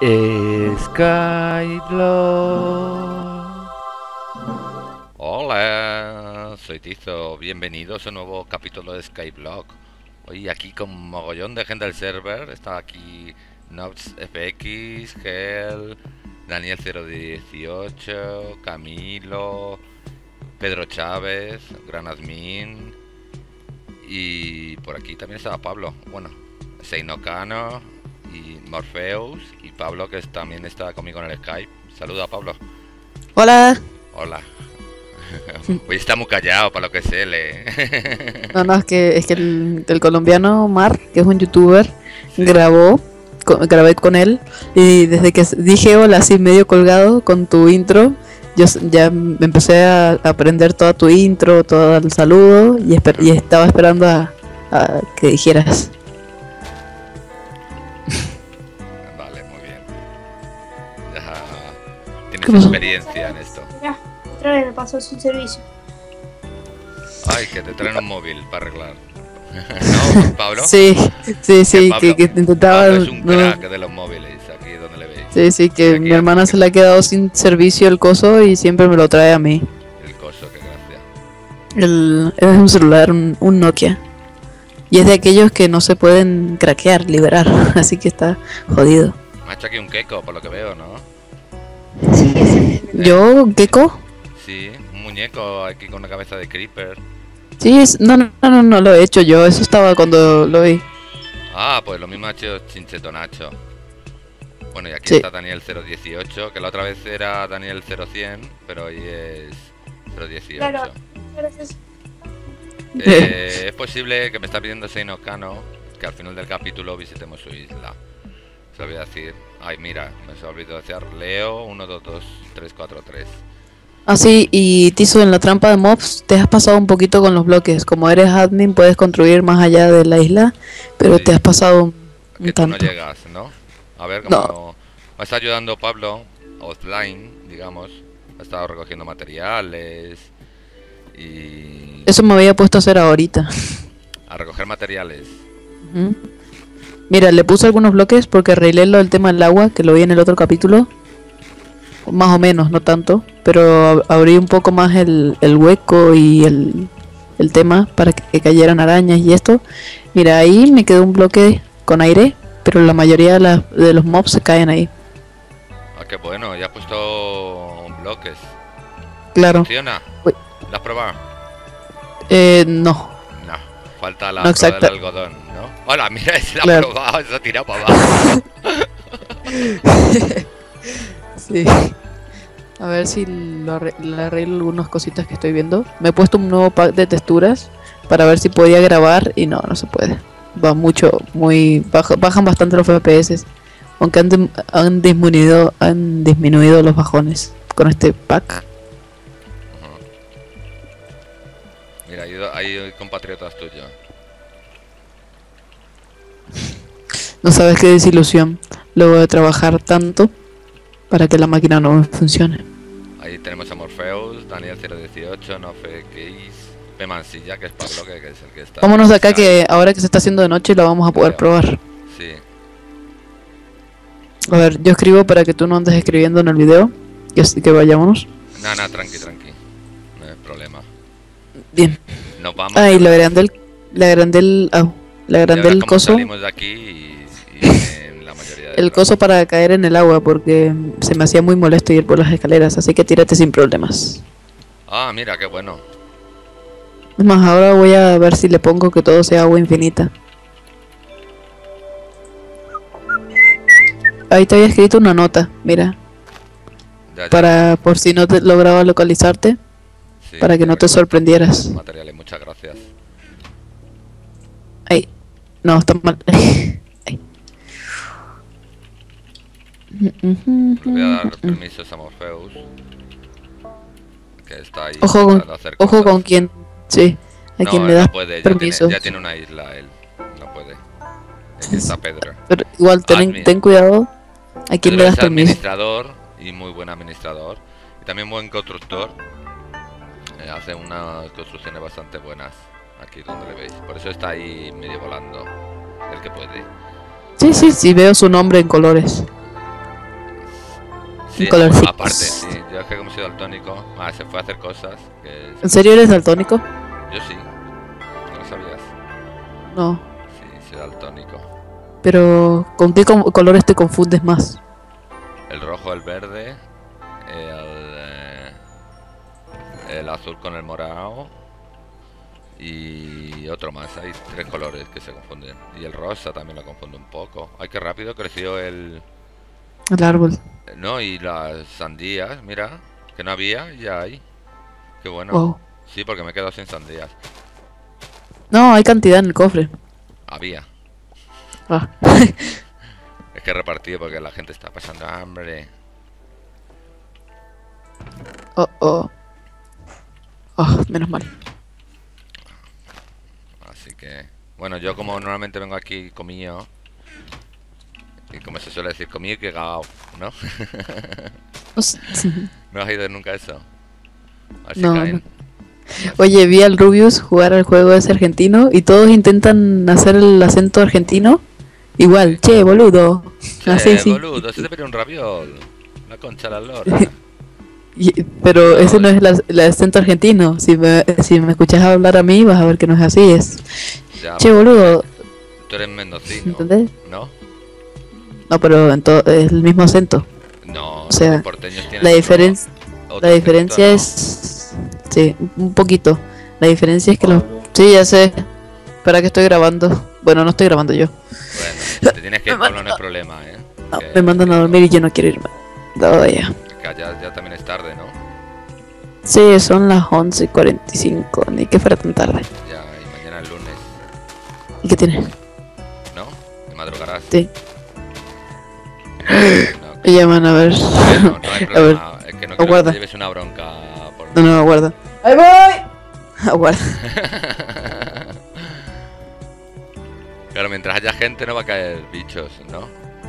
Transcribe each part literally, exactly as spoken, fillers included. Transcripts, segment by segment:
Skyblock. Hola, soy Tizo, bienvenidos a un nuevo capítulo de Skyblock. Hoy aquí con un mogollón de gente del server. Está aquí NobsFX, Gel, Daniel cero dieciocho, Camilo, Pedro Chávez, Gran Admin. Y por aquí también estaba Pablo, bueno, Seinocano y Morpheus y Pablo, que también está conmigo en el Skype. Saluda, Pablo. Hola. Hola. Hoy está muy callado para lo que se lee. No, no, es que, es que el, el colombiano Mar, que es un youtuber, Sí. grabó, co- grabé con él y desde que s- dije hola así medio colgado con tu intro, yo s- ya m- empecé a aprender toda tu intro, todo el saludo y, esper- y estaba esperando a, a que dijeras. Vale, muy bien. Ya tienes ¿Qué pasó? experiencia en esto. Ya, otra vez me pasó sin servicio. Ay, que te traen un móvil para arreglar. ¿No, Pablo? Sí, sí, sí, Pablo? que, que intentaba... Pablo es un no, crack de los móviles, aquí donde le veis. sí, sí, que Aquí mi a- hermana se le ha quedado sin servicio el coso y siempre me lo trae a mí. El coso, qué gracia. El, es un celular, un, un Nokia. Y es de aquellos que no se pueden craquear, liberar. Así que está jodido. Me ha hecho aquí un queco, por lo que veo, ¿no? Sí, ese. ¿Yo, Gecko? Sí, un muñeco aquí con una cabeza de creeper. Sí, es- no, no, no, no, no lo he hecho yo. Eso estaba cuando lo vi. Ah, pues lo mismo ha hecho Chincheto Nacho. Bueno, y aquí Sí. está Daniel cero dieciocho, que la otra vez era Daniel cero cien, pero hoy es cero dieciocho. Claro. Gracias. Eh, es posible que me está pidiendo Seino Kano que al final del capítulo visitemos su isla. Se lo voy a decir. Ay, mira, me se ha olvidado decir Leo uno dos dos tres cuatro tres. Ah, sí, y Tizo, en la trampa de mobs te has pasado un poquito con los bloques. Como eres admin, puedes construir más allá de la isla, pero Sí. te has pasado un, un Que tú no tanto. llegas, ¿no? A ver, como No. me está ayudando Pablo offline, digamos. Ha estado recogiendo materiales y Eso me había puesto a hacer ahorita. a recoger materiales. Ujú. Mira, le puse algunos bloques porque arreglé lo del tema del agua, que lo vi en el otro capítulo. Más o menos, no tanto. Pero ab- abrí un poco más el, el hueco y el, el tema para que cayeran arañas y esto. Mira, ahí me quedó un bloque con aire, pero la mayoría de, las- de los mobs se caen ahí. Ah, qué bueno, ya he puesto bloques. Claro. ¿Funciona? Uy. ¿La has probado? Eh, no. No, falta la No, prueba del exacta- algodón, ¿no? Hola, mira, se la ha Claro. probado, se ha tirado para abajo. Sí. A ver si lo arre- le arreglo algunas cositas que estoy viendo. Me he puesto un nuevo pack de texturas para ver si podía grabar y no, no se puede. Va mucho, muy baja- bajan bastante los F P S, aunque han, dim- han disminuido han disminuido los bajones con este pack. Mira, hay, do- hay compatriotas tuyos. No sabes qué desilusión luego de trabajar tanto para que la máquina no funcione. Ahí tenemos a Morpheus, Daniel cero dieciocho, NoFX, P Mansilla, que es Pablo, que, que es el que está. Vámonos de acá Skype. que ahora que se está haciendo de noche lo vamos a poder Veo. probar. Sí, A ver, yo escribo para que tú no andes escribiendo en el video. Que, así que vayámonos. nada, nada, tranqui, tranqui. No hay problema. Bien. Nos vamos. Ah, y le agrandé el, le agrandé el, ah, le Y ahora agrandé el como coso, salimos de aquí y, y en la mayoría de el coso para caer en el agua porque se me hacía muy molesto ir por las escaleras, así que tírate sin problemas. Ah, mira, qué bueno. Es más, ahora voy a ver si le pongo que todo sea agua infinita. Ahí te había escrito una nota, mira, Ya, ya, para por si no te lograba localizarte, sí, para que no te tengo sorprendieras. materiales, muchas gracias. Ahí, no, está mal. Ahí. Le voy a dar permisos a Morpheus, que está ahí Ojo con, intentando hacer ojo cosas. con quien, sí, a No, quien él le das no puede, ya tiene, permisos. ya tiene una isla él. No puede. Aquí está Pedro. Pero igual ten, Admin. ten cuidado a quien le Pedro das es permiso. administrador y muy buen administrador. Y también buen constructor. Eh, hace unas construcciones bastante buenas. Aquí donde le veis. Por eso está ahí medio volando. El que puede. Sí, sí, sí, veo su nombre en colores. Sí, colorcitos. aparte, sí. Yo es que como soy daltónico, ah, se fue a hacer cosas que... ¿En serio eres daltónico? Yo sí, ¿no lo sabías? No. Sí, soy daltónico. Pero, ¿con qué co- colores te confundes más? El rojo, el verde, el, eh, el azul con el morado y otro más. Hay tres colores que se confunden. Y el rosa también lo confunde un poco. Ay, qué rápido creció el... El árbol. No, y las sandías, mira, que no había, ya hay. Qué bueno. Wow. Sí, porque me he quedado sin sandías. No, hay cantidad en el cofre. Había. Ah. Es que he repartido porque la gente está pasando hambre. Oh, oh. Oh, menos mal. Así que... Bueno, yo como normalmente vengo aquí comido... Y como se suele decir, comido y cagao, ¿no? No sé. ¿No has oído nunca eso? Así No, caen. no. Oye, vi al Rubius jugar al juego ese argentino y todos intentan hacer el acento argentino. Igual, che, boludo. Así, Eh, sí. boludo, se te pide un raviol. La concha de la lora. Y- pero ese no es la- el acento argentino. Si me, si me escuchas hablar a mí, vas a ver que no es así. Es, Ya, che, boludo. tú eres mendocino, ¿Entendés? ¿no? No, pero en to- es el mismo acento. No, O sea, los porteños tienen La otro- diferencia, otro la diferencia acento, es, sí, un poquito. La diferencia es que los, sí, ya sé. Espera que estoy grabando. Bueno, no estoy grabando yo. ¿no? Bueno, si te tienes que ir, Me Pablo, no manda- es problema, ¿eh? No, Que- me mandan a dormir y yo no quiero irme. No, ya. que ya, ya también es tarde, ¿no? Sí, son las once y cuarenta y cinco. Ni que fuera tan tarde. Ya, y mañana es lunes, ¿Y qué tienes? ¿no? Te madrugarás. Sí. No, Me llaman a ver. no, no hay A ver. problema. Es que no quiero que Aguarda. te lleves una bronca por No, no, aguarda. ¡Ahí voy! Aguarda. Claro, mientras haya gente no va a caer bichos, ¿no?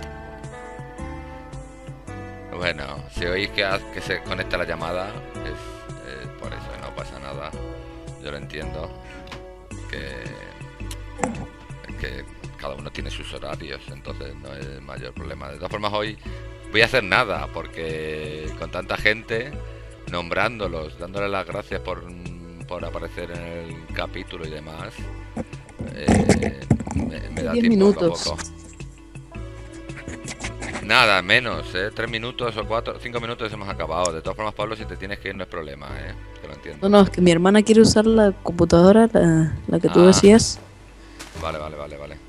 Bueno, si oís que, haz- que se conecta la llamada, es, es por eso, no pasa nada. Yo lo entiendo. Que, que cada uno tiene sus horarios, entonces no es el mayor problema. De todas formas, hoy voy a hacer nada, porque con tanta gente, nombrándolos, dándoles las gracias por, por aparecer en el capítulo y demás, eh, me, me da Diez tiempo poco a minutos. poco. Nada, menos, ¿eh? Tres minutos o cuatro, cinco minutos hemos acabado. De todas formas, Pablo, si te tienes que ir no es problema, ¿eh? Que lo entiendo. No, no, es que mi hermana quiere usar la computadora, la, la que tú Ah. decías. Vale, vale, vale, vale.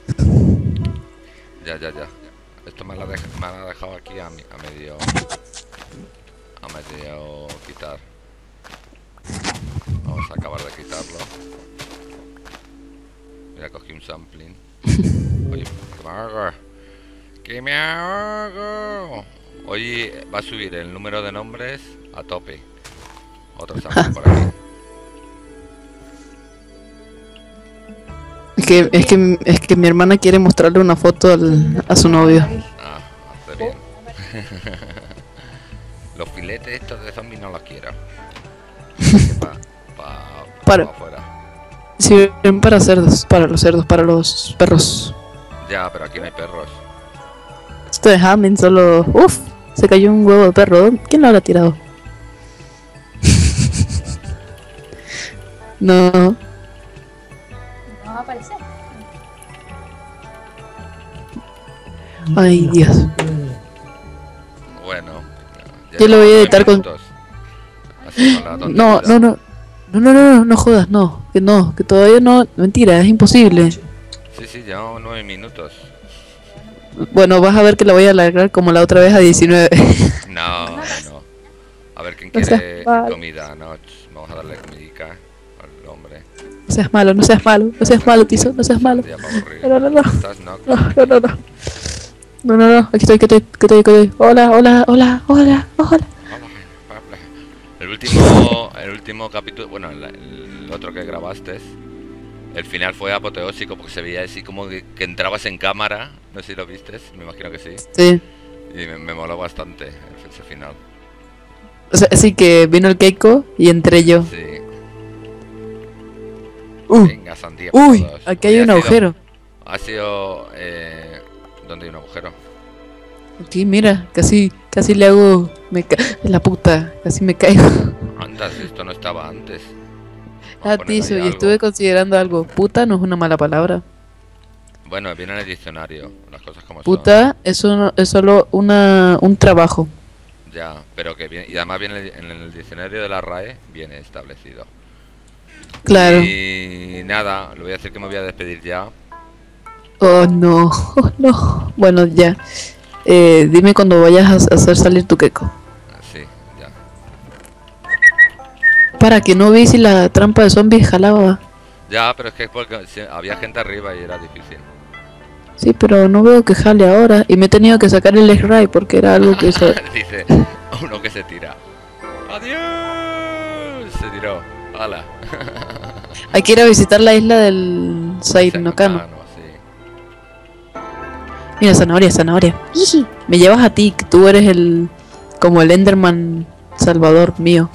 Ya, ya, ya. Esto me lo ha dej- me lo ha dejado aquí a, mi- a medio... A medio quitar. Vamos a acabar de quitarlo. Mira, cogí un sampling. Oye, ¿qué me hago? ¿Qué me hago? Hoy va a subir el número de nombres a tope. Otro sampling por aquí. Es que, es que, es que mi hermana quiere mostrarle una foto al- a su novio. Ah, hace bien. Los filetes estos de zombies no los quiero. Pa, pa, Para. pa afuera. Sirven para cerdos, para los cerdos, para los perros. Ya, pero aquí no hay perros. Esto de Hammond solo... Uf, se cayó un huevo de perro. ¿Quién lo habrá tirado? No. No va a aparecer. Ay, Dios. Bueno. ya Yo lo voy a llevamos editar nueve con- minutos. Así con la No, tontería. no, no. No, no, no, no, no jodas, no. Que no, que todavía no. Mentira, es imposible. Sí, sí, llevamos nueve minutos. Bueno, vas a ver que la voy a alargar como la otra vez a diecinueve. No, no. A ver quién No seas quiere mal. comida. No, ch, vamos a darle comidica al hombre. No seas malo, no seas malo, no seas malo, Tizo, no seas malo. Ya para aburrir. No, no, no. ¿Estás, no? No, no, no, no. No, no, no, aquí estoy, aquí estoy, aquí estoy, aquí estoy. Hola, hola, hola, hola, hola. El último, el último capítulo, bueno, el, el otro que grabaste, el final fue apoteósico porque se veía así como que, que entrabas en cámara, no sé si lo viste, me imagino que sí, Sí. y me, me moló bastante el- ese final. O sea, así que vino el Keiko y entré yo. Sí, Uh, venga, sandía. por uy, todos. aquí hay Oye, un ha sido- agujero. Ha sido, eh, ¿dónde hay un agujero? Aquí, mira, casi, Casi le hago... Me ca... La puta, casi me caigo. Anda, si esto no estaba antes. Vamos a Ah, poner ahí Tizo, y algo. estuve considerando algo. Puta no es una mala palabra. Bueno, viene en el diccionario, las cosas como Puta es, un- es solo una, un trabajo. son. Ya, pero que viene, y además viene en el diccionario de la R A E, viene establecido. Claro. Y nada, le voy a decir que me voy a despedir ya. Oh, no. Oh, no. Bueno, ya. Eh, dime cuando vayas a hacer salir tu queco. Sí, ya. Para que no vi si la trampa de zombies jalaba. Ya, pero es que es porque sí, había gente arriba y era difícil. Sí, pero no veo que jale ahora. Y me he tenido que sacar el X-Ray porque era algo que se... Dice uno que se tira. ¡Adiós! Se tiró. ¡Hala! Hay que ir a visitar la isla del Sainokano. Senocano, sí. Mira, zanahoria, zanahoria. Iji. Me llevas a ti, que tú eres el... Como el Enderman salvador mío.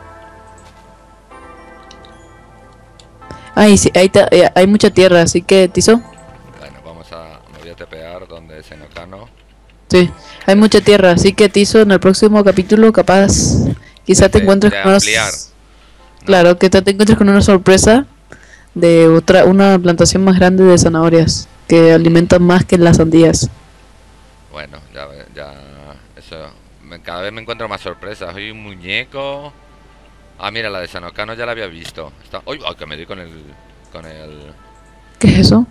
Ay, sí, ahí ta- eh, hay mucha tierra, así que, Tizo. Bueno, vamos a... Me voy a tepear donde es Senocano. Sí, hay mucha tierra, así que Tizo, en el próximo capítulo, capaz... Quizá te De- encuentres de con unas... ampliar. Claro, que te, te encuentres con una sorpresa de otra, una plantación más grande de zanahorias que alimentan más que las sandías. Bueno, ya, ve- ya... Eso... me- cada vez me encuentro más sorpresas. Soy un muñeco... Ah, mira, la de Senocano ya la había visto. Está... ¡Uy! Ay, que me di con el... Con el... ¿Qué es eso?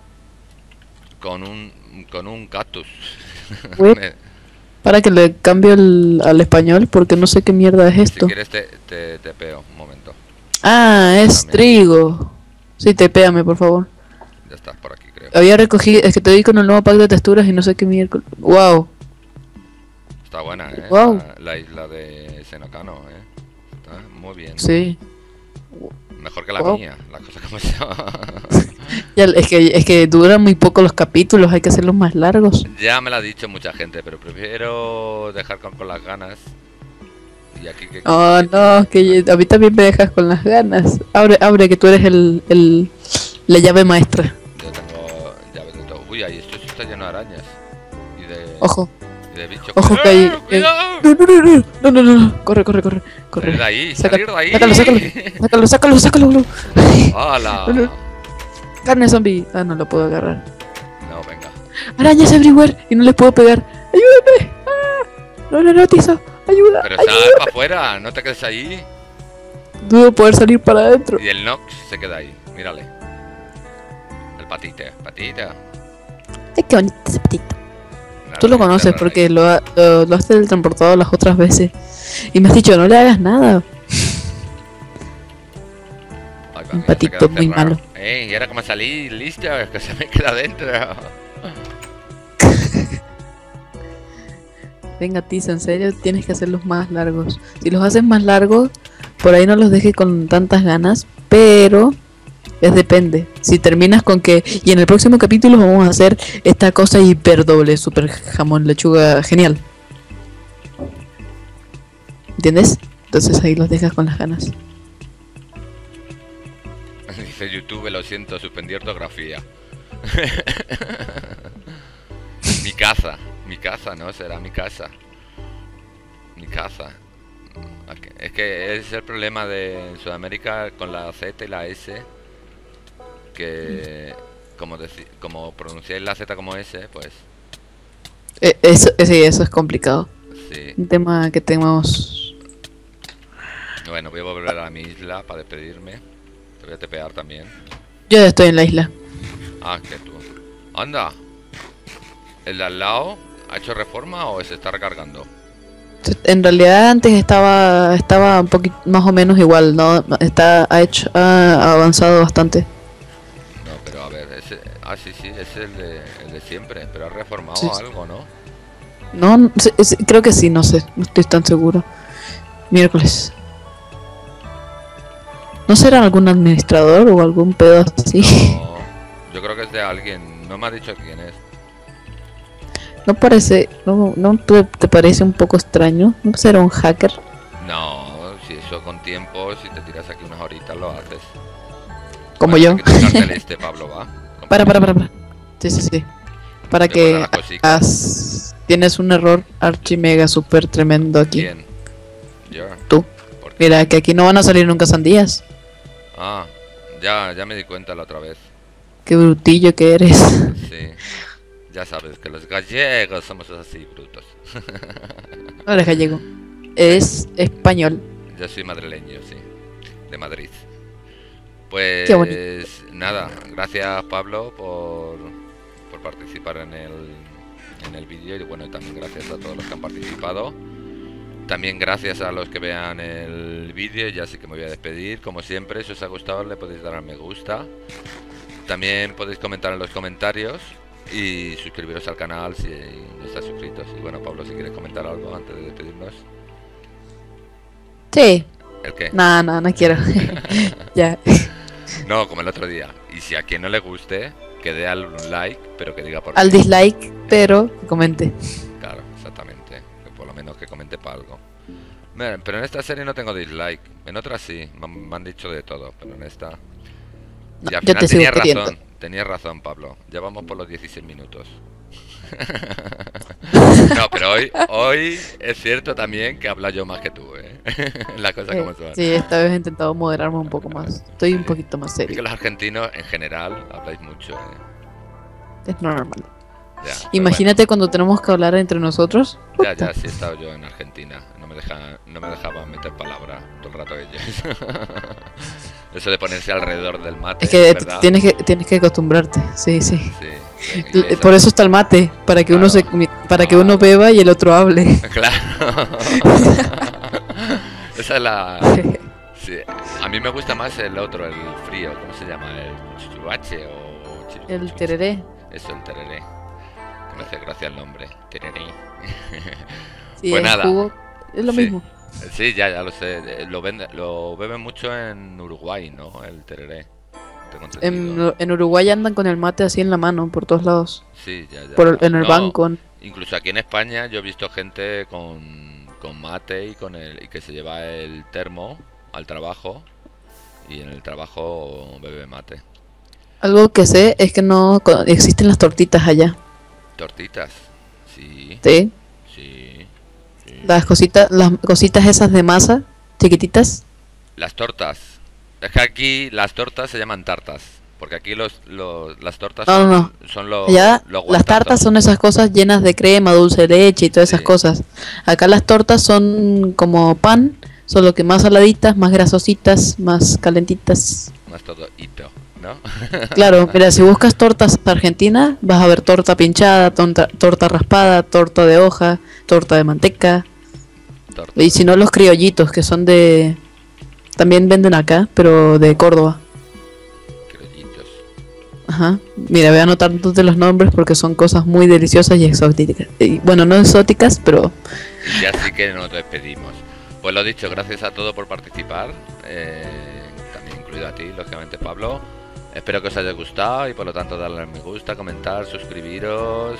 Con un... Con un cactus. Uy. Me- Para que le cambio el- al español porque no sé qué mierda es Si esto. quieres te, te, te peo, un momento. Ah, es También. trigo. Sí, tepéame, por favor. Ya estás por aquí, creo. Había recogido, es que te di con el nuevo pack de texturas y no sé qué mierda. Wow. Está buena, ¿eh? Guau. La, la isla de Senocano, ¿eh? Está muy bien. Sí. Mejor que la Guau. mía, las cosas como son. Ya, es que es que duran muy poco los capítulos, hay que hacerlos más largos. Ya me lo ha dicho mucha gente, pero prefiero dejar con, con las ganas. Y aquí que... Oh, no, que yo- a mí también me dejas con las ganas. Abre, abre, que tú eres el, el la llave maestra. Yo tengo llaves de todo. Uy, ahí esto sí está lleno de arañas. Y de... Ojo, Y de bichos. ojo que hay... ¡Eh, ¡Cuidado! No, no, no, no, no, no, no, no. Corre, corre, corre, corre. Salir de ahí, Saca- salir de ahí. Sácalo, sácalo, sácalo, sácalo, sácalo, bro. ¡Hala! No, no. Carne zombie. Ah, no lo puedo agarrar. No, venga. Arañas everywhere y no les puedo pegar. Ayúdame. Ah. No, no, no, Tizo. Ayuda. Pero sal ayuda. para afuera, no te quedes ahí. Dudo poder salir para adentro. Y el Nox se queda ahí, mírale. El patita, patita. Ay, qué bonito ese patito. Nada, Tú lo nada, conoces nada. porque lo, ha- lo, lo has teletransportado las otras veces. Y me has dicho, no le hagas nada. Ay, va, un mira, se patito queda muy encerrado. malo. Ey, y ahora como salí, listo, es que se me queda dentro. Venga, Tizo, en serio, tienes que hacerlos más largos. Si los haces más largos, por ahí no los dejes con tantas ganas, pero es depende. Si terminas con que, y en el próximo capítulo vamos a hacer esta cosa hiper doble, super jamón, lechuga, genial. ¿Entiendes? Entonces ahí los dejas con las ganas. Dice YouTube, lo siento, suspendí ortografía. Mi casa, mi casa, no, será mi casa. Mi casa. Ok, es que es el problema de en Sudamérica con la Z y la S. Que como, deci- como pronunciáis la Z como S, pues Eh, eso, eh, sí, eso es complicado. sí. Un tema que tenemos... Bueno, voy a volver a mi isla para despedirme. Te voy a tepear también. Yo ya estoy en la isla. Ah, que tú. Anda. ¿El de al lado ha hecho reforma o se está recargando? En realidad antes estaba estaba un poquito más o menos igual, ¿no? Está ha hecho ha avanzado bastante. No, pero a ver, ese... Ah, sí, sí, es el de, el de siempre. Pero ha reformado Sí, sí. algo, ¿no? No, no sé, es- creo que sí, no sé, no estoy tan seguro. Miércoles. ¿No será algún administrador o algún pedo así? No, yo creo que es de alguien. No me ha dicho quién es. No parece, no, no te, te parece un poco extraño. ¿No será un hacker? No, si eso con tiempo, si te tiras aquí unas horitas lo haces. Como Bueno, yo. hay que quitarte este, Pablo, va. Para, para, para, para. Sí, sí, sí. Para Te guarda que las cositas. hagas tienes un error archi mega super tremendo aquí. ¿Quién? Yo. Tú. ¿Por qué? Mira, que aquí no van a salir nunca sandías. Ah, ya, ya me di cuenta la otra vez. Qué brutillo que eres. Sí. Ya sabes que los gallegos somos así brutos. No eres gallego. Es español. Yo soy madrileño, sí. De Madrid. Pues Qué bonito. nada, gracias Pablo por, por participar en el, en el vídeo. Y bueno, y también gracias a todos los que han participado. También gracias a los que vean el vídeo. Ya sí que me voy a despedir. Como siempre, si os ha gustado le podéis dar a me gusta. También podéis comentar en los comentarios. Y suscribiros al canal si no estáis suscritos. Y bueno, Pablo, si quieres comentar algo antes de despedirnos. Sí. ¿El qué? Nah, no, no quiero. Ya. No, como el otro día. Y si a quien no le guste, que dé al un like, pero que diga por Al qué. dislike, pero que comente. Claro, exactamente. Que por lo menos que comente para algo. Mira, pero en esta serie no tengo dislike. En otras sí, me han, me han dicho de todo, pero en esta. No, Y al yo final te sigo tenía queriendo. razón. Tenías razón, Pablo. Ya vamos por los dieciséis minutos. No, pero hoy, hoy es cierto también que habla yo más que tú, ¿eh? La cosa Eh, como son. sí, esta vez he intentado moderarme un poco más. Estoy un Sí. poquito más Es que serio. los argentinos en general habláis mucho, ¿eh? Es normal. Ya, pero Imagínate cuando tenemos que hablar entre nosotros. bueno, ya, Puta. ya, sí he estado yo en Argentina. No me deja, no me dejaban meter palabra todo el rato ellos. Eso de ponerse alrededor del mate, Es que t- ¿verdad? tienes que tienes que acostumbrarte. Sí, sí. Sí, en L- inglés, Por eso está el mate, para que uno se Claro. para que uno beba y el otro hable. Claro. Esa es la. Sí. A mí me gusta más el otro, el frío. ¿Cómo se llama? El chuchuache o chiru- El chuchu- tereré. Eso, el tereré. Que me hace gracia el nombre. Tereré. Sí, Pues el nada. jugo es lo Sí. mismo. Sí, ya, ya lo sé. Eh, Lo, vende- lo beben mucho en Uruguay, ¿no? El tereré. Tengo entendido. En, en Uruguay andan con el mate así en la mano por todos lados. Sí, ya, ya. Por, en el No, banco. incluso aquí en España yo he visto gente con, con mate y con el y que se lleva el termo al trabajo y en el trabajo bebe mate. Algo que sé es que no co- existen las tortitas allá. Tortitas. Sí, ¿Sí? sí, sí. Las cositas, las cositas esas de masa, chiquititas. Las tortas. Es que aquí las tortas se llaman tartas. Porque aquí los, los las tortas No, son, no, son los, Allá los las guantazos. tartas son esas cosas llenas de crema, dulce de leche y todas esas Sí. cosas. Acá las tortas son como pan, solo que más saladitas, más grasositas, más calentitas. Más todo hito, ¿no? Claro, mira, si buscas tortas argentinas, vas a ver torta pinchada, tonta- torta raspada, torta de hoja, torta de manteca. Torta. Y si no, los criollitos, que son de... También venden acá, pero de Córdoba. Criollitos. Ajá. Mira, voy a anotar todos los nombres porque son cosas muy deliciosas y exóticas. Y, bueno, no exóticas, pero... Y ya sí que nos despedimos. Pues lo dicho, gracias a todos por participar. eh, también incluido a ti, lógicamente, Pablo. Espero que os haya gustado y por lo tanto darle al me gusta, comentar, suscribiros.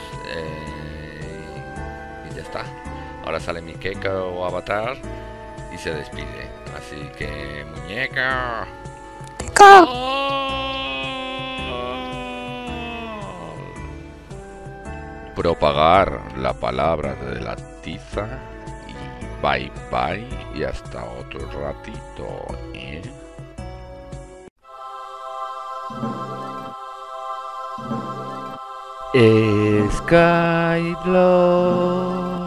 eh, y ya está. Ahora sale mi Keka o avatar y se despide. Así que, muñeca. Propagar la palabra de la tiza y bye bye y hasta otro ratito, ¿eh? Skyblock.